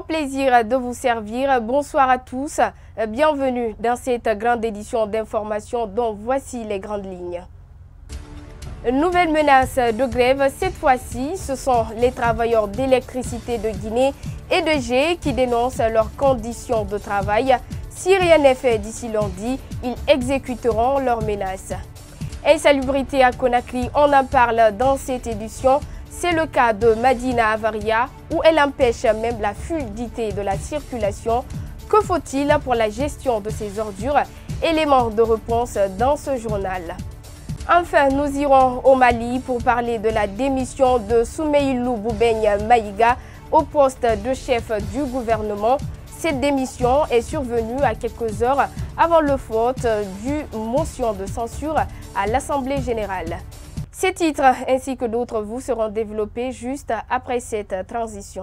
plaisir de vous servir. Bonsoir à tous. Bienvenue dans cette grande édition d'information dont voici les grandes lignes. Nouvelle menace de grève. Cette fois-ci, ce sont les travailleurs d'électricité de Guinée et de G qui dénoncent leurs conditions de travail. Si rien n'est fait d'ici lundi, ils exécuteront leurs menaces. Insalubrité à Conakry, on en parle dans cette édition. C'est le cas de Madina Avaria, où elle empêche même la fluidité de la circulation. Que faut-il pour la gestion de ces ordures? Éléments de réponse dans ce journal. Enfin, nous irons au Mali pour parler de la démission de Soumeïlou Boubeigne Maïga au poste de chef du gouvernement. Cette démission est survenue à quelques heures avant le vote d'une motion de censure à l'Assemblée générale. Ces titres ainsi que d'autres vous seront développés juste après cette transition.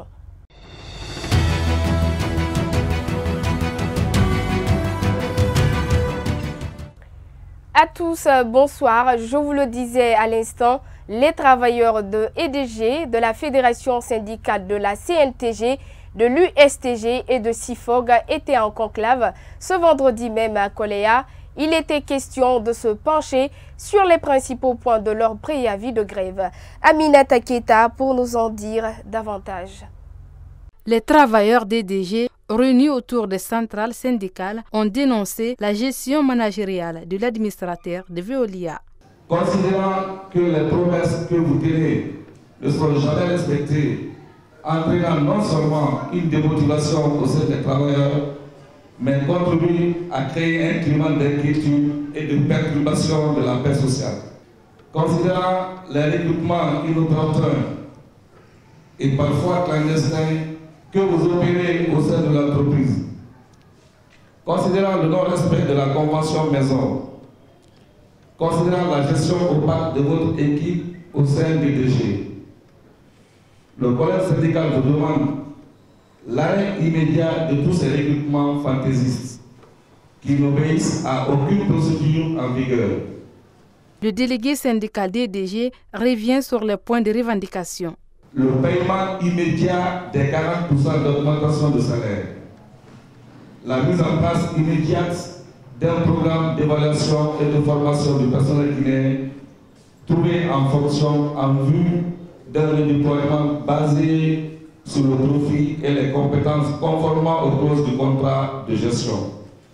À tous, bonsoir. Je vous le disais à l'instant, les travailleurs de EDG, de la Fédération syndicale de la CNTG, de l'USTG et de SIFOG étaient en conclave ce vendredi même à Koléa. Il était question de se pencher sur les principaux points de leur préavis de grève. Aminata Keita pour nous en dire davantage. Les travailleurs d'EDG réunis autour des centrales syndicales ont dénoncé la gestion managériale de l'administrateur de Veolia. Considérant que les promesses que vous tenez ne seront jamais respectées, entraînant non seulement une démotivation au sein des travailleurs, mais contribue à créer un climat d'inquiétude et de perturbation de la paix sociale. Considérant les recrutements inopportuns et parfois clandestins que vous opérez au sein de l'entreprise, considérant le non-respect de la convention maison, considérant la gestion opaque de votre équipe au sein du DG, le collège syndical vous demande l'arrêt immédiat de tous ces recrutements fantaisistes qui n'obéissent à aucune procédure en vigueur. Le délégué syndical d'EDG revient sur les points de revendication. Le paiement immédiat des 40% d'augmentation de salaire. La mise en place immédiate d'un programme d'évaluation et de formation du personnel guinéen trouvé en fonction en vue d'un redéploiement basé sur le profit et les compétences conformément aux clauses du contrat de gestion.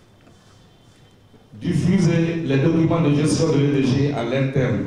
Diffuser les documents de gestion de l'EDG à l'interne.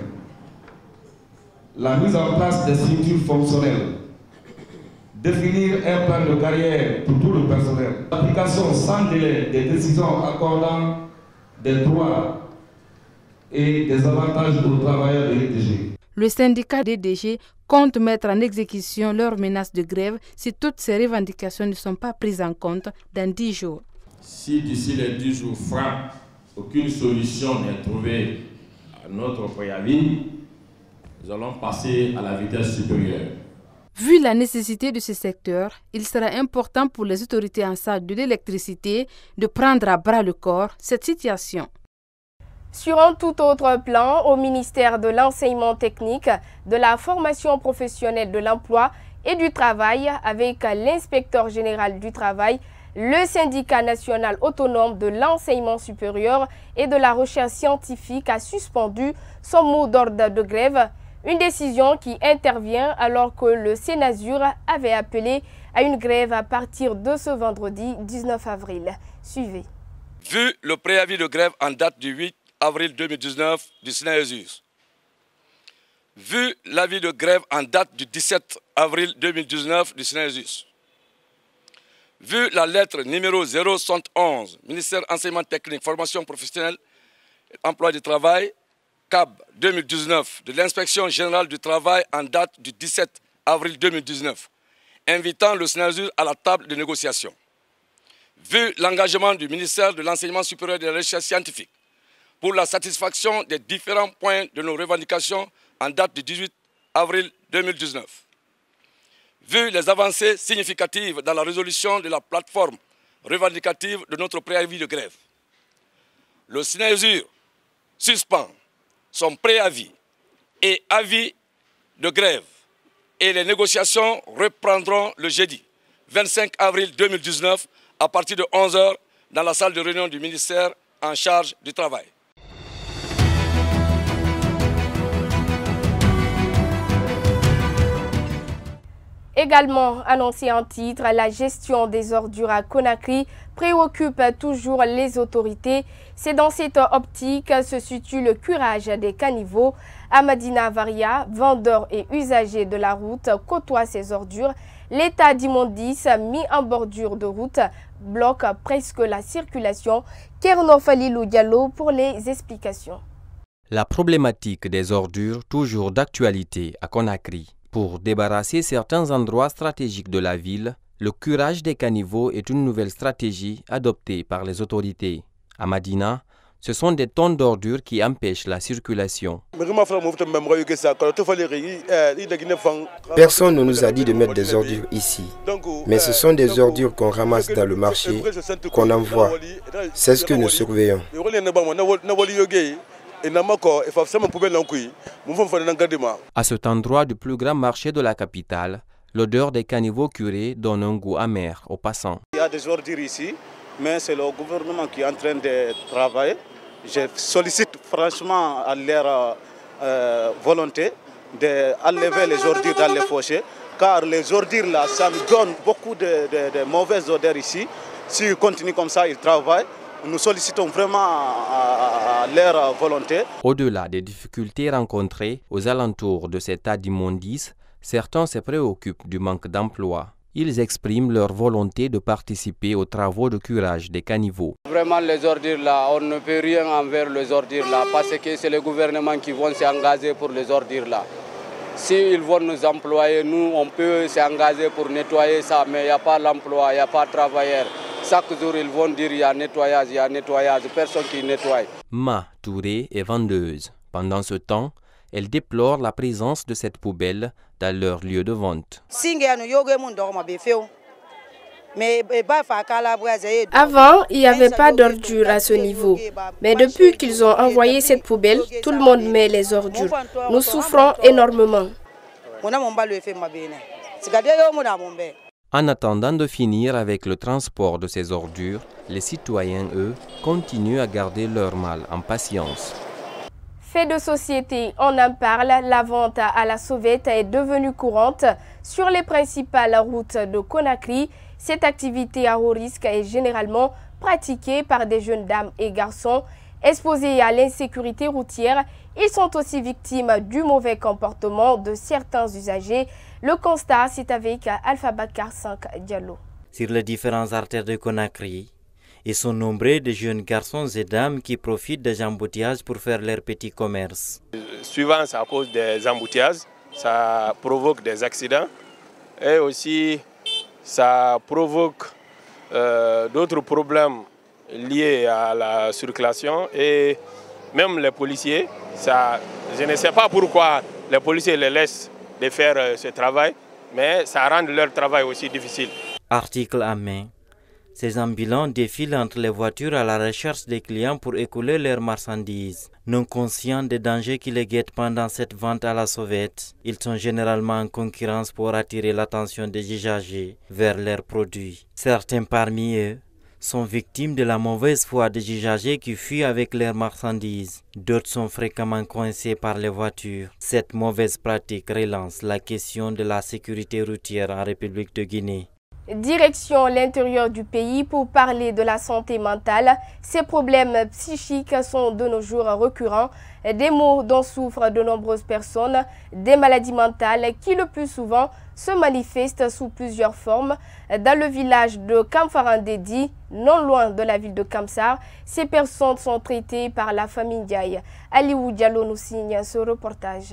La mise en place des structures fonctionnelles. Définir un plan de carrière pour tout le personnel. L'application sans délai des décisions accordant des droits et des avantages aux travailleurs de l'EDG. Le syndicat d'EDG compte mettre en exécution leurs menaces de grève si toutes ces revendications ne sont pas prises en compte dans 10 jours. Si d'ici les 10 jours francs, aucune solution n'est trouvée à notre préavis, nous allons passer à la vitesse supérieure. Vu la nécessité de ce secteur, il sera important pour les autorités en charge de l'électricité de prendre à bras le corps cette situation. Sur un tout autre plan, au ministère de l'Enseignement technique, de la formation professionnelle de l'emploi et du travail, avec l'inspecteur général du travail, le syndicat national autonome de l'enseignement supérieur et de la recherche scientifique a suspendu son mot d'ordre de grève. Une décision qui intervient alors que le Sénasur avait appelé à une grève à partir de ce vendredi 19 avril. Suivez. Vu le préavis de grève en date du 8 avril 2019 du Sénasur, vu l'avis de grève en date du 17 avril 2019 du Sénasur, vu la lettre numéro 071, ministère Enseignement technique, formation professionnelle, emploi du travail, CAB 2019 de l'inspection générale du travail en date du 17 avril 2019, invitant le Sénasur à la table de négociation. Vu l'engagement du ministère de l'Enseignement supérieur et de la recherche scientifique pour la satisfaction des différents points de nos revendications en date du 18 avril 2019. Vu les avancées significatives dans la résolution de la plateforme revendicative de notre préavis de grève, le Sénasur suspend son préavis et avis de grève et les négociations reprendront le jeudi 25 avril 2019 à partir de 11 h dans la salle de réunion du ministère en charge du travail. Également annoncé en titre, la gestion des ordures à Conakry préoccupe toujours les autorités. C'est dans cette optique que se situe le curage des caniveaux. Amadina Varia, vendeur et usager de la route, côtoie ces ordures. L'état d'immondice mis en bordure de route bloque presque la circulation. Kerno Falilou Diallo pour les explications. La problématique des ordures, toujours d'actualité à Conakry. Pour débarrasser certains endroits stratégiques de la ville, le curage des caniveaux est une nouvelle stratégie adoptée par les autorités. À Madina, ce sont des tonnes d'ordures qui empêchent la circulation. Personne ne nous a dit de mettre des ordures ici, mais ce sont des ordures qu'on ramasse dans le marché, qu'on envoie. C'est ce que nous surveillons. À cet endroit du plus grand marché de la capitale, l'odeur des caniveaux curés donne un goût amer aux passants. Il y a des ordures ici, mais c'est le gouvernement qui est en train de travailler. Je sollicite franchement à leur volonté d'enlever les ordures dans les fossés, car les ordures là, ça me donne beaucoup de mauvaises odeurs ici. S'ils continuent comme ça, ils travaillent. Nous sollicitons vraiment à leur volonté. Au-delà des difficultés rencontrées aux alentours de cet tas d'immondices, certains se préoccupent du manque d'emploi. Ils expriment leur volonté de participer aux travaux de curage des caniveaux. Vraiment, les ordures là, on ne peut rien envers les ordures là, parce que c'est le gouvernement qui vont s'engager pour les ordures là. S'ils vont nous employer, nous, on peut s'engager pour nettoyer ça, mais il n'y a pas l'emploi, il n'y a pas de travailleurs. Chaque jour, ils vont dire il y a nettoyage, personne qui nettoie. Ma Touré est vendeuse. Pendant ce temps, elle déplore la présence de cette poubelle dans leur lieu de vente. Avant, il n'y avait pas d'ordures à ce niveau. Mais depuis qu'ils ont envoyé cette poubelle, tout le monde met les ordures. Nous souffrons énormément. En attendant de finir avec le transport de ces ordures, les citoyens, eux, continuent à garder leur mal en patience. Fait de société, on en parle, la vente à la sauvette est devenue courante sur les principales routes de Conakry. Cette activité à haut risque est généralement pratiquée par des jeunes dames et garçons exposés à l'insécurité routière. Ils sont aussi victimes du mauvais comportement de certains usagers. Le constat, c'est avec Alpha Bakar 5 Diallo. Sur les différentes artères de Conakry, ils sont nombreux de jeunes garçons et dames qui profitent des embouteillages pour faire leur petit commerce. Souvent, c'est à cause des embouteillages, ça provoque des accidents et aussi ça provoque d'autres problèmes liés à la circulation et même les policiers. Je ne sais pas pourquoi les policiers les laissent de faire ce travail, mais ça rend leur travail aussi difficile. Article à main. Ces ambulants défilent entre les voitures à la recherche des clients pour écouler leurs marchandises. Non conscients des dangers qui les guettent pendant cette vente à la sauvette, ils sont généralement en concurrence pour attirer l'attention des usagers vers leurs produits. Certains parmi eux sont victimes de la mauvaise foi des usagers qui fuient avec leurs marchandises. D'autres sont fréquemment coincés par les voitures. Cette mauvaise pratique relance la question de la sécurité routière en République de Guinée. Direction l'intérieur du pays pour parler de la santé mentale. Ces problèmes psychiques sont de nos jours récurrents. Des maux dont souffrent de nombreuses personnes, des maladies mentales qui le plus souvent se manifestent sous plusieurs formes. Dans le village de Kamfarandedi, non loin de la ville de Kamsar, ces personnes sont traitées par la famille Ndiaye. Aliou Diallo nous signe ce reportage.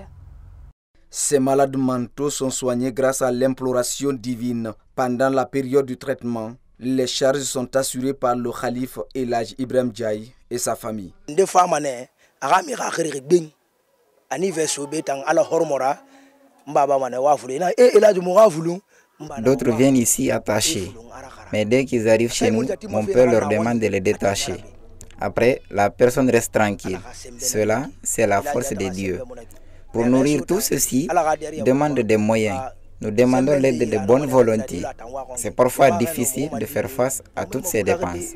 Ces malades mentaux sont soignés grâce à l'imploration divine. Pendant la période du traitement, les charges sont assurées par le calife Elhadj Ibrahim Ndiaye et sa famille. D'autres viennent ici attachés, mais dès qu'ils arrivent chez nous, mon père leur demande de les détacher. Après, la personne reste tranquille. Cela, c'est la force de Dieu. Pour nourrir tout ceci, demande des moyens. Nous demandons l'aide de bonne volonté. C'est parfois difficile de faire face à toutes ces dépenses.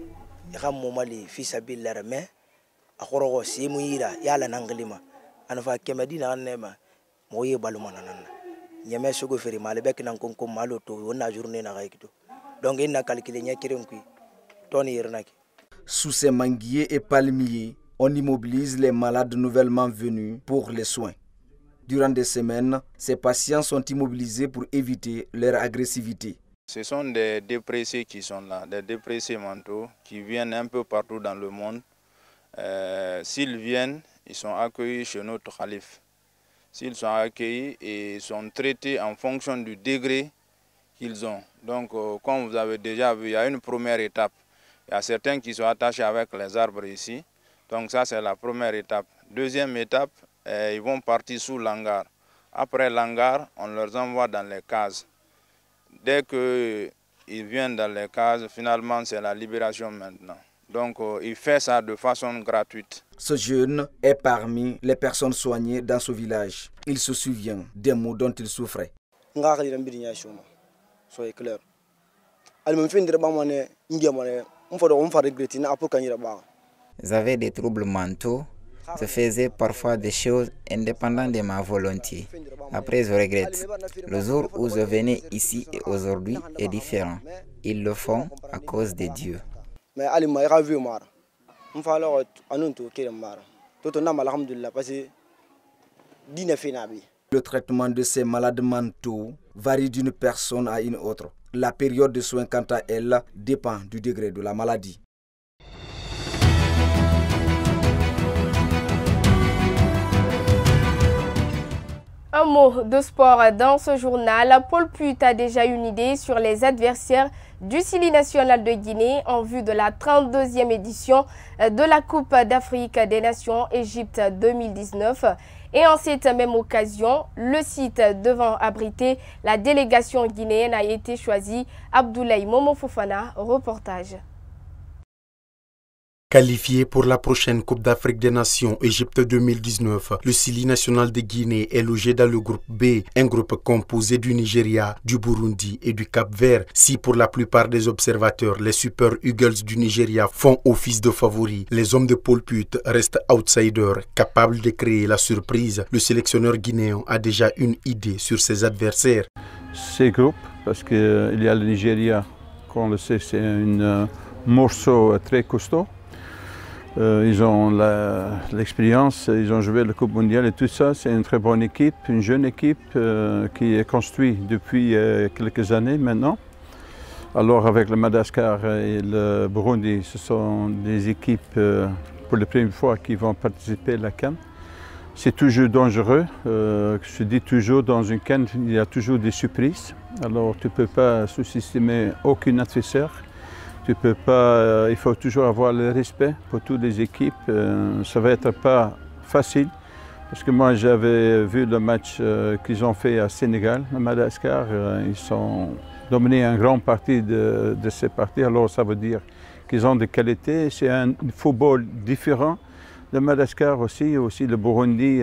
Sous ces manguiers et palmiers, on immobilise les malades nouvellement venus pour les soins. Durant des semaines, ces patients sont immobilisés pour éviter leur agressivité. Ce sont des dépressés qui sont là, des dépressés mentaux qui viennent un peu partout dans le monde. S'ils viennent, ils sont accueillis chez notre calife. S'ils sont accueillis et sont traités en fonction du degré qu'ils ont. Donc, comme vous avez déjà vu, il y a une première étape. Il y a certains qui sont attachés avec les arbres ici. Donc ça, c'est la première étape. Deuxième étape, ils vont partir sous l'hangar. Après l'hangar, on leur envoie dans les cases. Dès qu'ils viennent dans les cases, finalement, c'est la libération maintenant. Donc, il fait ça de façon gratuite. Ce jeune est parmi les personnes soignées dans ce village. Il se souvient des maux dont il souffrait. Soyez clair. J'avais des troubles mentaux. Je faisais parfois des choses indépendantes de ma volonté. Après, je regrette. Le jour où je venais ici et aujourd'hui est différent. Ils le font à cause de Dieu. Le traitement de ces malades mentaux varie d'une personne à une autre. La période de soins, quant à elle, dépend du degré de la maladie. Un mot de sport dans ce journal. Paul Put a déjà une idée sur les adversaires du Sili national de Guinée en vue de la 32e édition de la Coupe d'Afrique des Nations Égypte 2019. Et en cette même occasion, le site devant abriter la délégation guinéenne a été choisi. Abdoulaye Momo Fofana, reportage. Qualifié pour la prochaine Coupe d'Afrique des Nations Égypte 2019, le Sili national de Guinée est logé dans le groupe B, un groupe composé du Nigeria, du Burundi et du Cap-Vert. Si pour la plupart des observateurs, les Super Eagles du Nigeria font office de favoris, les hommes de Paul Put restent outsiders, capables de créer la surprise. Le sélectionneur guinéen a déjà une idée sur ses adversaires. Ces groupes, parce qu'il y a le Nigeria, qu'on le sait, c'est un morceau très costaud. Ils ont l'expérience, ils ont joué la Coupe mondiale et tout ça. C'est une très bonne équipe, une jeune équipe qui est construite depuis quelques années maintenant. Alors avec le Madagascar et le Burundi, ce sont des équipes pour la première fois qui vont participer à la CAN. C'est toujours dangereux. Je dis toujours, dans une CAN, il y a toujours des surprises. Alors tu ne peux pas sous-estimer aucun adversaire. Tu peux pas, il faut toujours avoir le respect pour toutes les équipes. Ça va être pas facile parce que moi j'avais vu le match qu'ils ont fait à Sénégal, à Madagascar. Ils ont dominé une grande partie de ces parties. Alors ça veut dire qu'ils ont des qualités. C'est un football différent. Le Madagascar aussi le Burundi,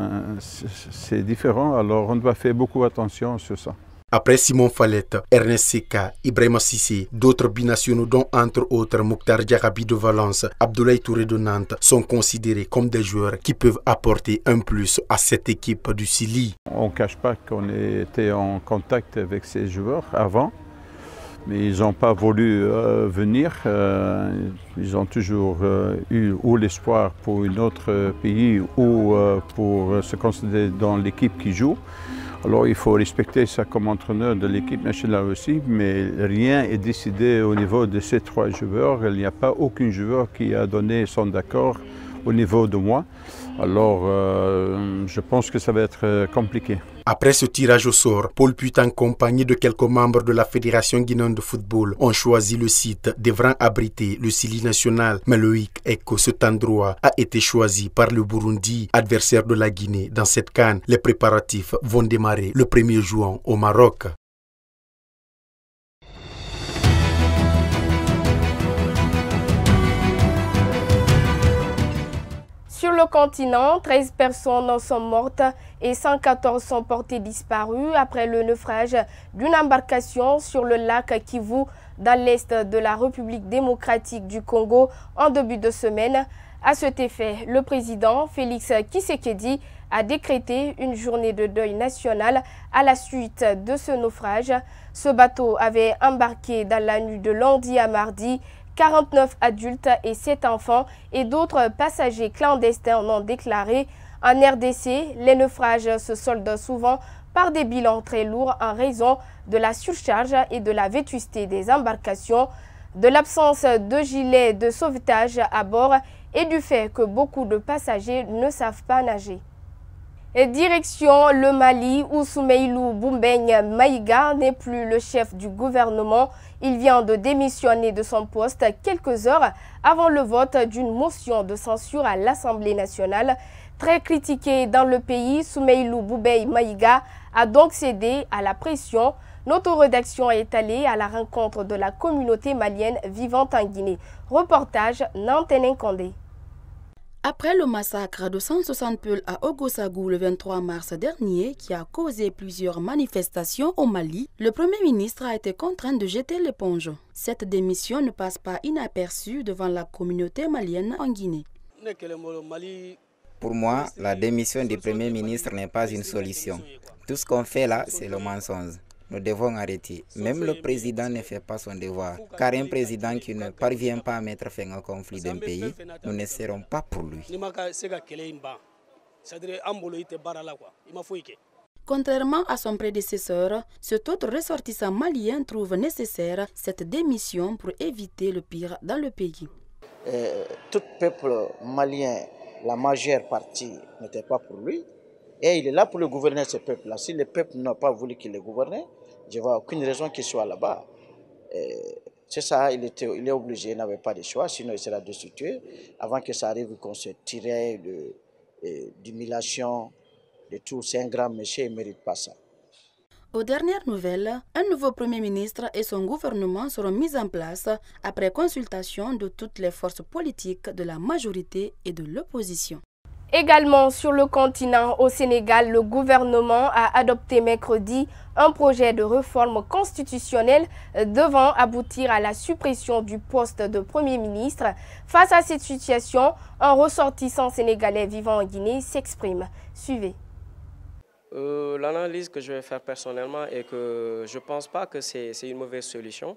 c'est différent. Alors on doit faire beaucoup attention sur ça. Après Simon Fallette, Ernest Seka, Ibrahima Sissé, d'autres binationaux dont entre autres Mokhtar Diarabi de Valence, Abdoulaye Touré de Nantes sont considérés comme des joueurs qui peuvent apporter un plus à cette équipe du Sili. On ne cache pas qu'on était en contact avec ces joueurs avant, mais ils n'ont pas voulu venir. Ils ont toujours eu ou l'espoir pour un autre pays ou pour se considérer dans l'équipe qui joue. Alors il faut respecter ça comme entraîneur de l'équipe nationale aussi, mais rien n'est décidé au niveau de ces trois joueurs. Il n'y a pas aucun joueur qui a donné son accord au niveau de moi. Alors je pense que ça va être compliqué. Après ce tirage au sort, Paul Put, en compagnie de quelques membres de la Fédération guinéenne de football, ont choisi le site devant abriter le Sili national. Mais Loïc Eko, cet endroit a été choisi par le Burundi, adversaire de la Guinée dans cette CAN. Les préparatifs vont démarrer le 1er juin au Maroc. Sur le le continent, 13 personnes sont mortes et 114 sont portées disparues après le naufrage d'une embarcation sur le lac Kivu dans l'est de la République démocratique du Congo en début de semaine. À cet effet, le président Félix Tshisekedi a décrété une journée de deuil national à la suite de ce naufrage. Ce bateau avait embarqué dans la nuit de lundi à mardi 49 adultes et 7 enfants et d'autres passagers clandestins non déclarés. En RDC, les naufrages se soldent souvent par des bilans très lourds en raison de la surcharge et de la vétusté des embarcations, de l'absence de gilets de sauvetage à bord et du fait que beaucoup de passagers ne savent pas nager. Et direction le Mali où Soumeylou Boumbeigne Maïga n'est plus le chef du gouvernement. Il vient de démissionner de son poste quelques heures avant le vote d'une motion de censure à l'Assemblée nationale. Très critiqué dans le pays, Soumeylou Boumbeigne Maïga a donc cédé à la pression. Notre rédaction est allée à la rencontre de la communauté malienne vivant en Guinée. Reportage Nantenin Kondé. Après le massacre de 160 Peuls à Ogosagou le 23 mars dernier, qui a causé plusieurs manifestations au Mali, le Premier ministre a été contraint de jeter l'éponge. Cette démission ne passe pas inaperçue devant la communauté malienne en Guinée. Pour moi, la démission du Premier ministre n'est pas une solution. Tout ce qu'on fait là, c'est le mensonge. Nous devons arrêter. Même le président ne fait pas son devoir. Car un président qui ne parvient pas à mettre fin au conflit d'un pays, nous ne serons pas pour lui. Contrairement à son prédécesseur, cet autre ressortissant malien trouve nécessaire cette démission pour éviter le pire dans le pays. Tout peuple malien, la majeure partie n'était pas pour lui. Et il est là pour le gouverner, ce peuple-là. Si le peuple n'a pas voulu qu'il le gouverne, je ne vois aucune raison qu'il soit là-bas. C'est ça, il est obligé, il n'avait pas de choix, sinon il sera destitué. Avant que ça arrive, qu'on se tirait d'humiliation, de tout. C'est un grand monsieur, il ne mérite pas ça. Aux dernières nouvelles, un nouveau Premier ministre et son gouvernement seront mis en place après consultation de toutes les forces politiques de la majorité et de l'opposition. Également sur le continent, au Sénégal, le gouvernement a adopté mercredi un projet de réforme constitutionnelle devant aboutir à la suppression du poste de Premier ministre. Face à cette situation, un ressortissant sénégalais vivant en Guinée s'exprime. Suivez. L'analyse que je vais faire personnellement est que je ne pense pas que c'est une mauvaise solution.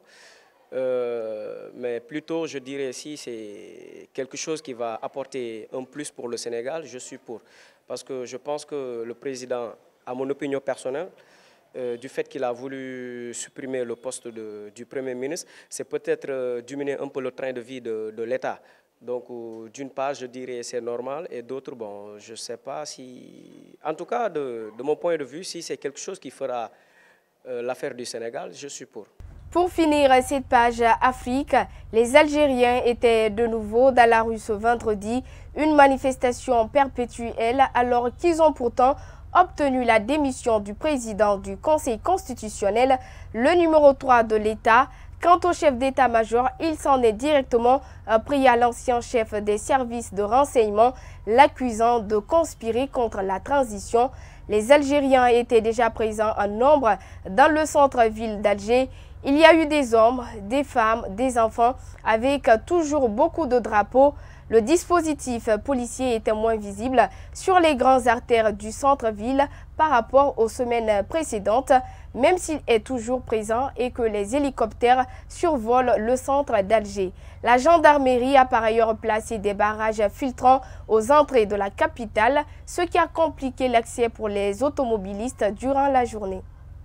Mais plutôt, je dirais, si c'est quelque chose qui va apporter un plus pour le Sénégal, je suis pour. Parce que je pense que le président, à mon opinion personnelle, du fait qu'il a voulu supprimer le poste du Premier ministre, c'est peut-être diminuer un peu le train de vie de l'État. Donc, d'une part, je dirais c'est normal, et d'autre, bon, je ne sais pas si... En tout cas, de mon point de vue, si c'est quelque chose qui fera l'affaire du Sénégal, je suis pour. Pour finir cette page Afrique, les Algériens étaient de nouveau dans la rue ce vendredi, une manifestation perpétuelle alors qu'ils ont pourtant obtenu la démission du président du Conseil constitutionnel, le numéro 3 de l'État. Quant au chef d'état-major, il s'en est directement pris à l'ancien chef des services de renseignement, l'accusant de conspirer contre la transition. Les Algériens étaient déjà présents en nombre dans le centre-ville d'Alger. Il y a eu des hommes, des femmes, des enfants, avec toujours beaucoup de drapeaux. Le dispositif policier était moins visible sur les grandes artères du centre-ville par rapport aux semaines précédentes, même s'il est toujours présent et que les hélicoptères survolent le centre d'Alger. La gendarmerie a par ailleurs placé des barrages filtrants aux entrées de la capitale, ce qui a compliqué l'accès pour les automobilistes durant la journée.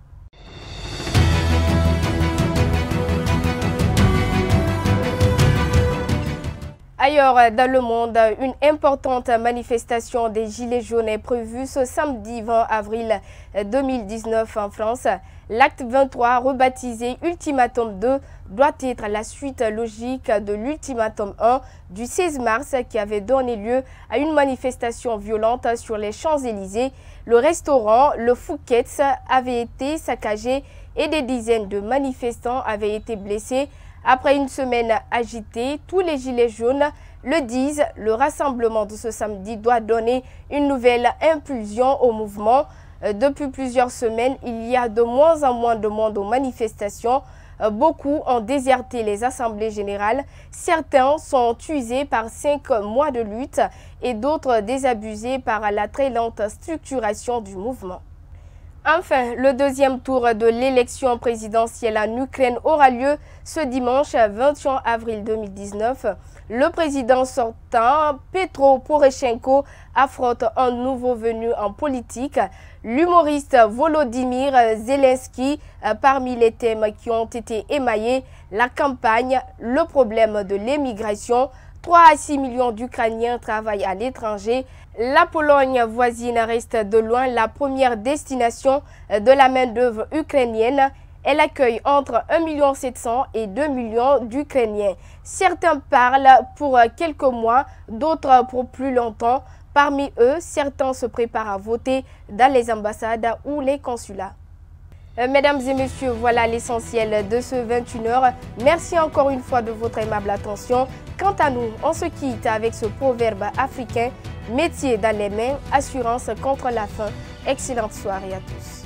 Ailleurs dans le monde, une importante manifestation des Gilets jaunes est prévue ce samedi 20 avril 2019 en France. L'acte 23, rebaptisé Ultimatum 2, doit être la suite logique de l'Ultimatum 1 du 16 mars qui avait donné lieu à une manifestation violente sur les Champs-Élysées. Le restaurant, le Fouquet's, avait été saccagé et des dizaines de manifestants avaient été blessés. Après une semaine agitée, tous les gilets jaunes le disent, le rassemblement de ce samedi doit donner une nouvelle impulsion au mouvement. Depuis plusieurs semaines, il y a de moins en moins de monde aux manifestations. Beaucoup ont déserté les assemblées générales. Certains sont usés par 5 mois de lutte et d'autres désabusés par la très lente structuration du mouvement. Enfin, le deuxième tour de l'élection présidentielle en Ukraine aura lieu ce dimanche 21 avril 2019. Le président sortant, Petro Poroshenko, affronte un nouveau venu en politique, l'humoriste Volodymyr Zelensky. Parmi les thèmes qui ont été émaillés, la campagne, le problème de l'émigration. 3 à 6 millions d'Ukrainiens travaillent à l'étranger. La Pologne voisine reste de loin la première destination de la main-d'œuvre ukrainienne. Elle accueille entre 1 700 000 et 2 millions d'Ukrainiens. Certains parlent pour quelques mois, d'autres pour plus longtemps. Parmi eux, certains se préparent à voter dans les ambassades ou les consulats. Mesdames et messieurs, voilà l'essentiel de ce 21h. Merci encore une fois de votre aimable attention. Quant à nous, on se quitte avec ce proverbe africain, métier dans les mains, assurance contre la faim. Excellente soirée à tous.